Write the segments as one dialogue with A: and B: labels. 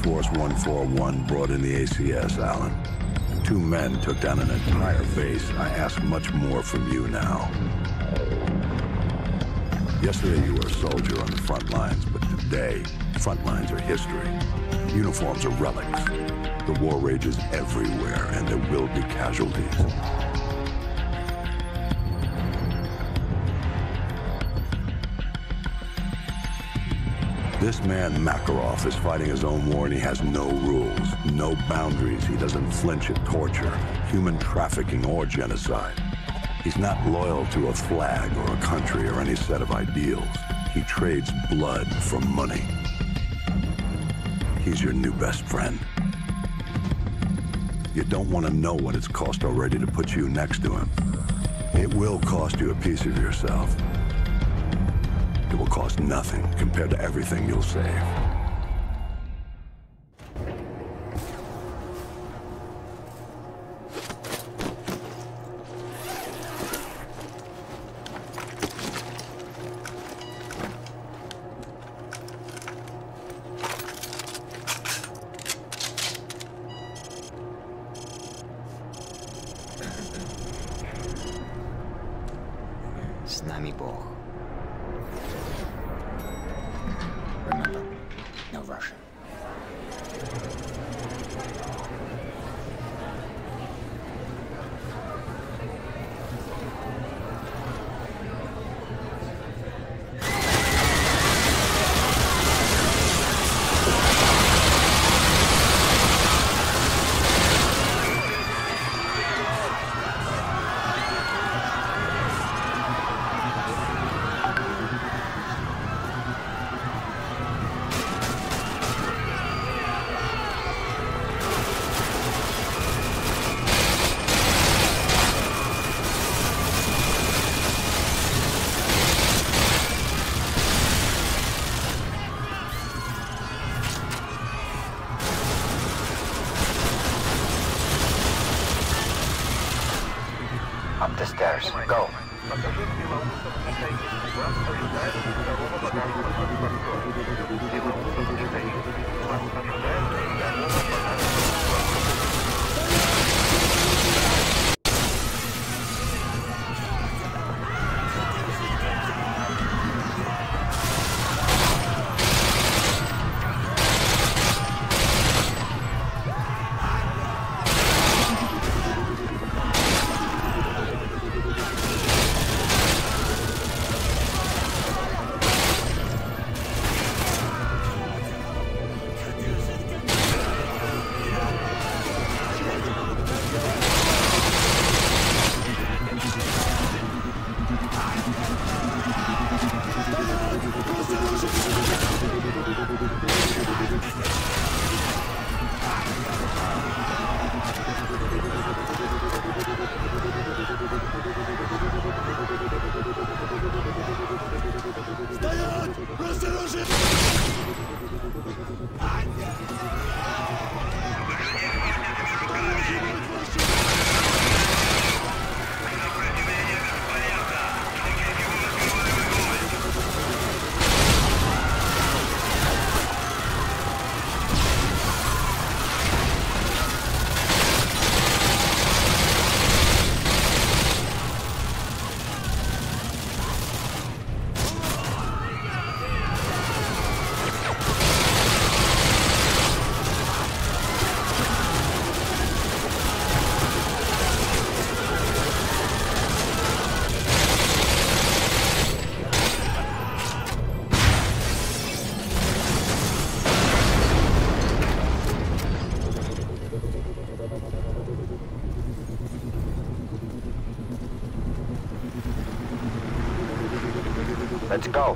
A: Force 141 brought in the ACS, Alan. 2 men took down an entire base. I ask much more from you now. Yesterday you were a soldier on the front lines, but today, front lines are history. Uniforms are relics. The war rages everywhere, and there will be casualties. This man, Makarov, is fighting his own war, and he has no rules, no boundaries. He doesn't flinch at torture, human trafficking, or genocide. He's not loyal to a flag or a country or any set of ideals. He trades blood for money. He's your new best friend. You don't want to know what it's cost already to put you next to him. It will cost you a piece of yourself. It will cost nothing compared to everything you'll save.
B: С нами Бог. Remember, no Russian.
C: Up the stairs. Go. Let's go.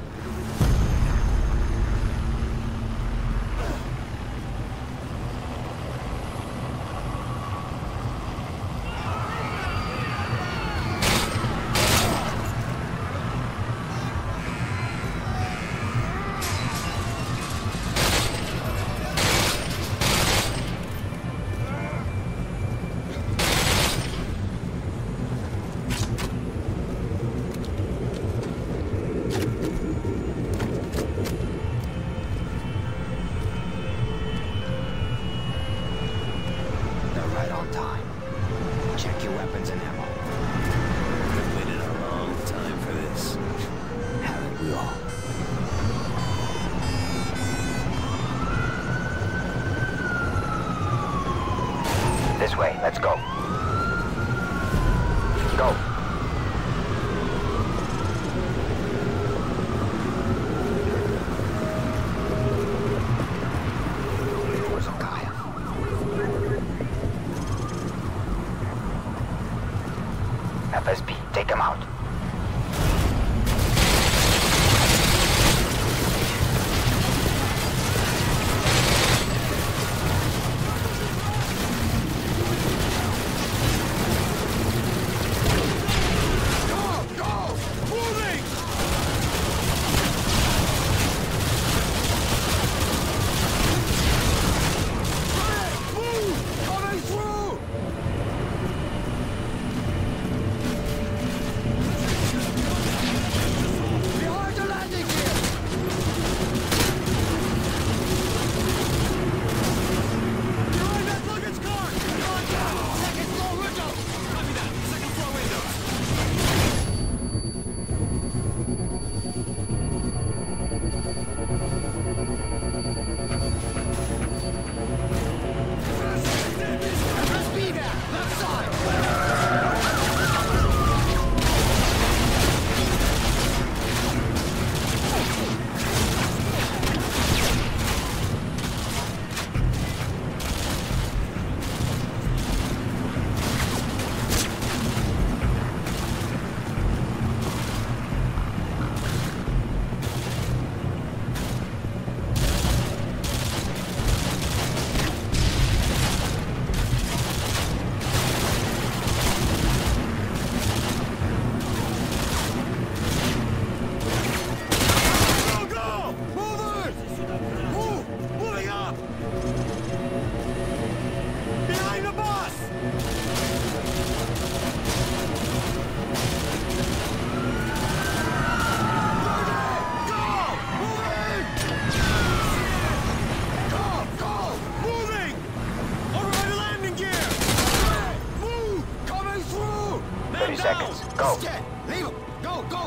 D: Leave him! Go, go!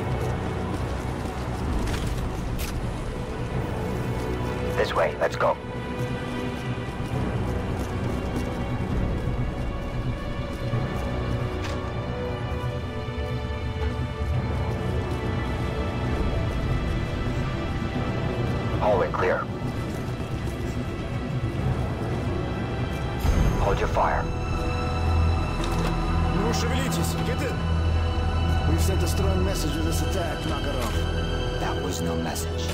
C: This way, let's go. Hallway clear. Hold your fire.
D: No шевелитесь! Get in! We've sent a strong message with this attack. Knock it off.
B: That was no message.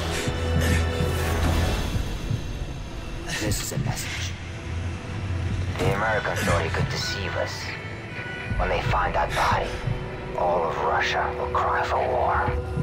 B: This is a message.
C: The Americans thought he could deceive us. When they find that body, all of Russia will cry for war.